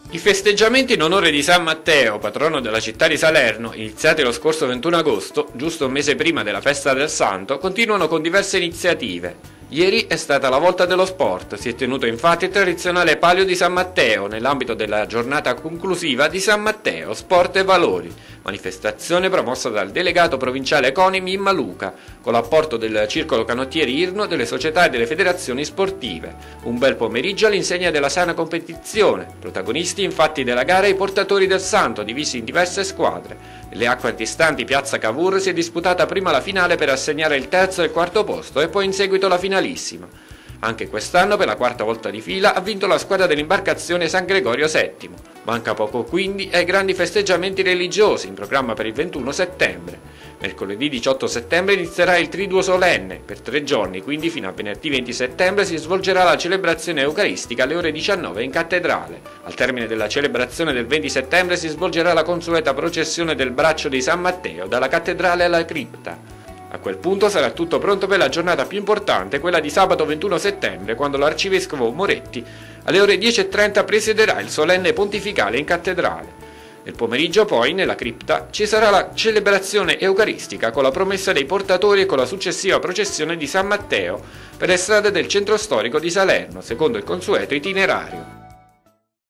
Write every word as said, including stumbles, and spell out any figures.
I festeggiamenti in onore di San Matteo, patrono della città di Salerno, iniziati lo scorso ventuno agosto, giusto un mese prima della festa del Santo, continuano con diverse iniziative. Ieri è stata la volta dello sport, si è tenuto infatti il tradizionale Palio di San Matteo nell'ambito della giornata conclusiva di San Matteo, Sport e Valori, manifestazione promossa dal delegato provinciale CONI Mimma Luca, con l'apporto del Circolo Canottieri Irno, delle società e delle federazioni sportive. Un bel pomeriggio all'insegna della sana competizione, protagonisti infatti della gara i portatori del Santo, divisi in diverse squadre. Nelle acque antistanti Piazza Cavour si è disputata prima la finale per assegnare il terzo e il quarto posto e poi in seguito la finalissima. Anche quest'anno, per la quarta volta di fila, ha vinto la squadra dell'imbarcazione San Gregorio settimo. Manca poco quindi ai grandi festeggiamenti religiosi in programma per il ventuno settembre. Mercoledì diciotto settembre inizierà il Triduo Solenne. Per tre giorni, quindi fino a venerdì venti settembre, si svolgerà la celebrazione eucaristica alle ore diciannove in cattedrale. Al termine della celebrazione del venti settembre si svolgerà la consueta processione del braccio di San Matteo dalla cattedrale alla cripta. A quel punto sarà tutto pronto per la giornata più importante, quella di sabato ventuno settembre, quando l'arcivescovo Moretti alle ore dieci e trenta presiederà il solenne pontificale in cattedrale. Nel pomeriggio poi, nella cripta, ci sarà la celebrazione eucaristica con la promessa dei portatori e con la successiva processione di San Matteo per le strade del centro storico di Salerno, secondo il consueto itinerario.